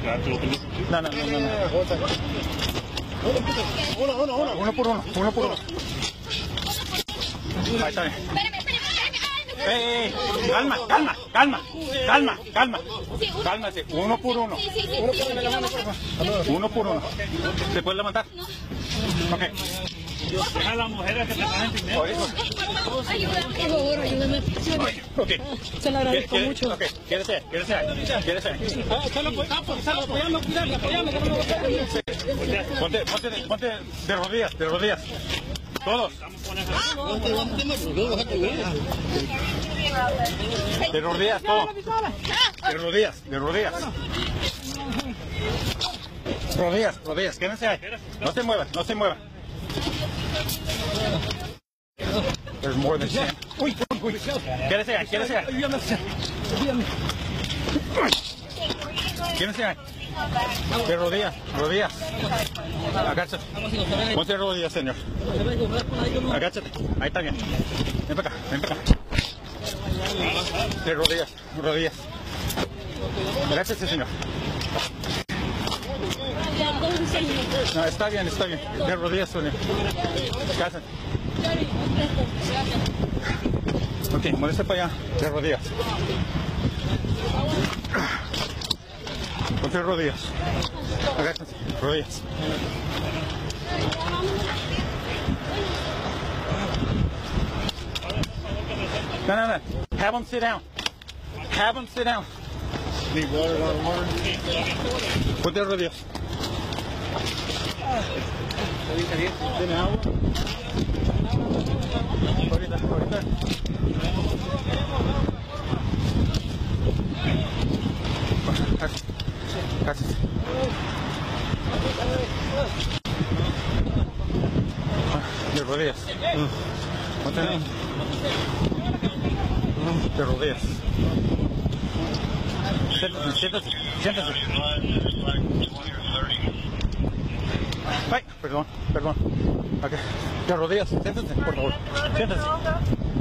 No. Uno por uno. Ahí está bien. Calma. Cálmate. Uno por uno. ¿Se puede levantar? Ok. Deja a las mujeres que te pagan dinero. Por favor, ayúdame. Ok. Se lo agradezco mucho. Ok, quédese. Ponte de rodillas. Todos. De rodillas, todo. De rodillas. Rodillas, quédense ahí. No se muevan. There's more than 10. Uy. Quédese ahí. Quédese ahí. De rodillas. Agáchate. Ponte de rodillas, señor. Agáchate. Ahí está bien. Ven para acá. De rodillas. Agáchate, señor. No, está bien. De rodillas, señor. Cállate. Ok, muévese para allá. De rodillas. Ponte rodillas. Agáchate. Rodillas. No. Have them sit down. Need water. Ponte rodillas. ¿Tiene agua? Ahorita. Gracias. De rodillas. Ponte de rodillas. Siéntate. Ay, perdón. Ok. De rodillas, siéntate, por favor. Siéntate.